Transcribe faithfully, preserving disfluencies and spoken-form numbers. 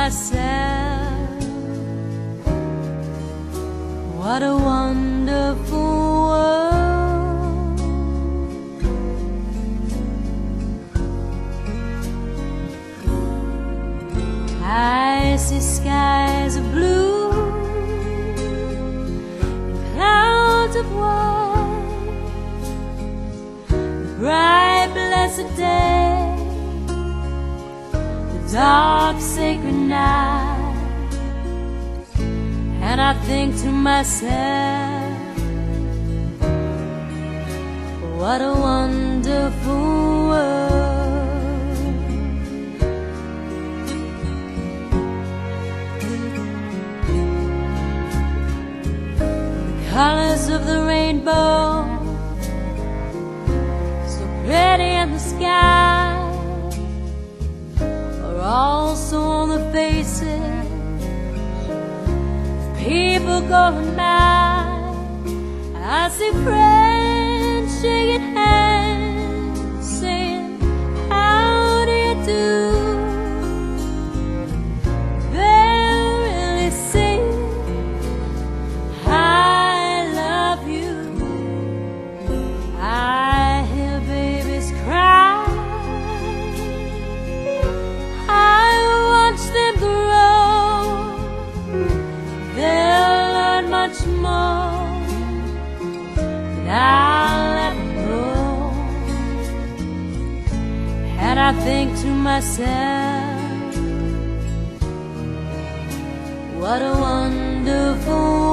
myself, what a wonderful world. I see skies of blue and clouds of white, the bright blessed day, the dark sacred night, and I think to myself, what a wonderful world. The colors of the rainbow, so pretty in the sky, are also on the faces of people going by. I see friends shaking hands, saying, how do you do? They're really saying, I love you. I hear babies cry, I watch them grow. They'll learn much more, and I'll let them go. And I think to myself, what a wonderful